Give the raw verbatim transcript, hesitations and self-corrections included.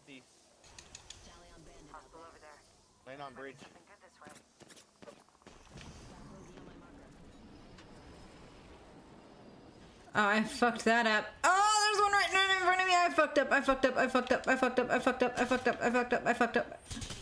southeast. Tally on bandit out Hostile over there. Laying on bridge. Something good this way. Got bogey on my marker. Oh, I fucked that up. Oh, there's one right in front of me. I fucked up. I fucked up. I fucked up. I fucked up. I fucked up. I fucked up. I fucked up. I fucked up.